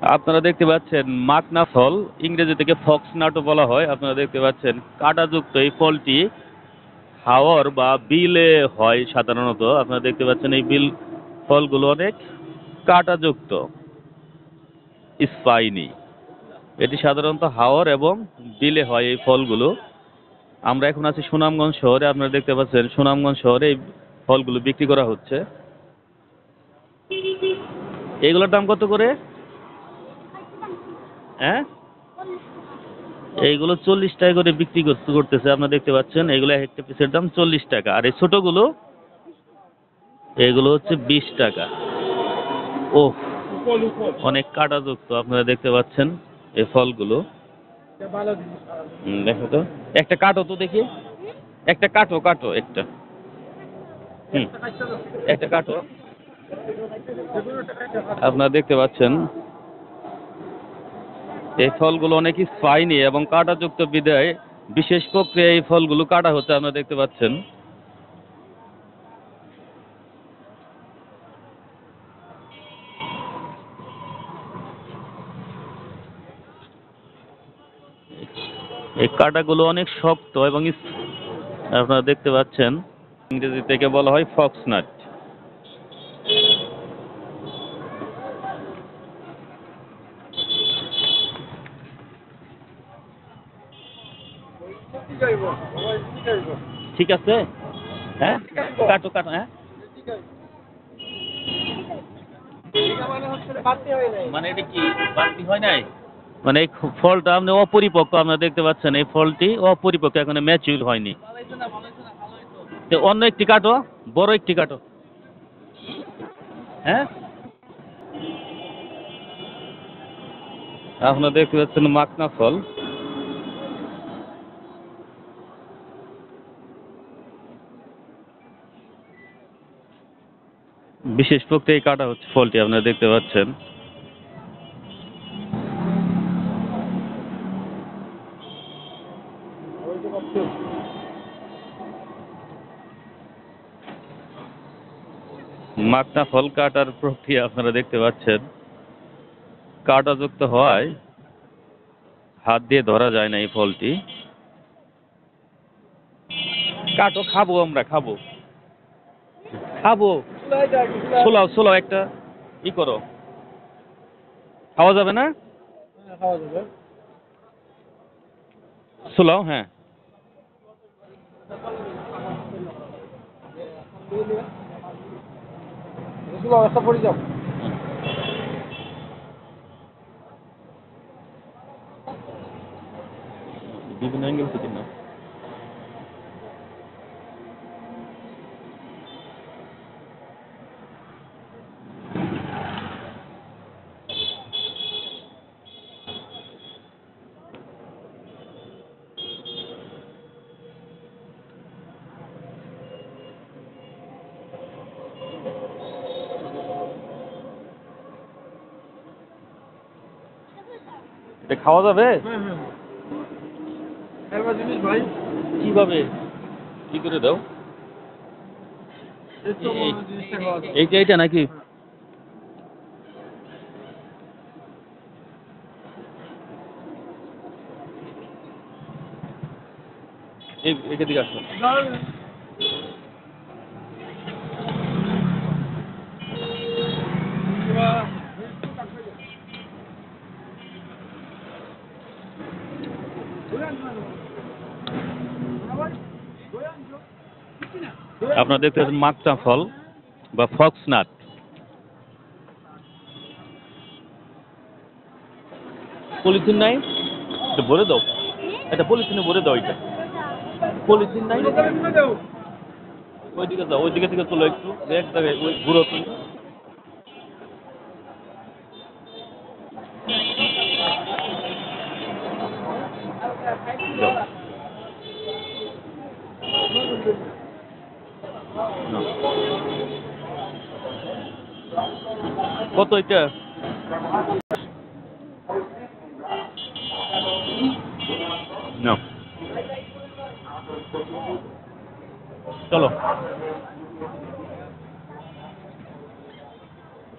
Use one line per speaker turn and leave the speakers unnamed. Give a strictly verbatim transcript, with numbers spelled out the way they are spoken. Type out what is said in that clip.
আপনারা দেখতে পাচ্ছেন মাকনা ফল, ইংরেজি থেকে ফক্সনাটও বলা হয়। আপনারা দেখতে পাচ্ছেন কাঁটাযুক্ত এই ফলটি হাওর বা বিলে হয় সাধারণত। আপনারা দেখতে পাচ্ছেন এই বিল ফলগুলো অনেক কাঁটাযুক্ত, স্পাইনি। এটি সাধারণত হাওর এবং বিলে হয় এই ফলগুলো। আমরা এখন আছি সুনামগঞ্জ শহরে। আপনারা দেখতে পাচ্ছেন সুনামগঞ্জ শহরে এই ফলগুলো বিক্রি করা হচ্ছে। এইগুলোর দাম কত করে? হ্যাঁ, এইগুলো চল্লিশ টাকা করে বিক্রি করতে করতেছে। আপনারা দেখতে পাচ্ছেন এইগুলো একটা পিসের দাম চল্লিশ টাকা, আর এই ছোটগুলো এগুলো হচ্ছে বিশ টাকা। ও, অনেক কাঁটাযুক্ত। আপনারা দেখতে পাচ্ছেন এই ফলগুলো। হুম, দেখো তো, একটা কাটো তো দেখি, একটা কাটো কাটো একটা। হুম, একটা কাটো। আপনারা দেখতে পাচ্ছেন এই ফলগুলো অনেক স্পাইনি এবং কাঁটাযুক্ত বিধায় বিশেষ প্রক্রিয়ায় এই ফলগুলো কাটা হচ্ছে। আপনারা দেখতে পাচ্ছেন এই কাঁটাগুলো অনেক শক্ত এবং ইস- আপনারা দেখতে পাচ্ছেন ইংরেজি থেকে বলা হয় ফক্সনাট। ঠিক আছে, হ্যাঁ, কাটো কাটো, হ্যাঁ। মানে এটা কি বাড়তি হয় নাই? মানে এই ফলটা আপনি অপরিপক্ক। আপনারা দেখতে পাচ্ছেন এই ফলটি অপরিপক্ক, এখনো ম্যাচিউর হয়নি। তো অন্য একটি কাটো, বড় একটি কাটো। হ্যাঁ, আপনারা দেখতে পাচ্ছেন মাকনা ফল। বিশেষ প্রক্রিয়ায় কাটা হচ্ছে ফলটি, আপনারা দেখতে পাচ্ছেন। মাকনা ফল কাটার প্রক্রিয়া আপনারা দেখতে পাচ্ছেন। কাঁটাযুক্ত হওয়ায় হাত দিয়ে ধরা যায় না এই ফলটি। কাটো, খাবো, আমরা খাবো, খাবো। সোলাও সোলাও একটা ই করো, খাওয়া যাবে না? সোলাও, হ্যাঁ। বিভিন্ন অ্যাঙ্গেল থেকে না। এটা খাওয়া যাবে? কিভাবে, কি করে দাও? এইটা এইটা নাকি? এই- এদিকে দিকে আসো। আপনারা দেখতে পাচ্ছেন মাকনা ফল বা ফক্সনাট। পলিথিন নাই, এটা ভরে দাও, এটা পলিথিনে ভরে দাও। এটা পলিথিন নাই, ওইদিকে যাও, ওইদিকে থেকে তোলো একটু, এক জায়গায় ওই ঘুরো তুমি। দাও। নাও। কত এটা? নাও, চলো।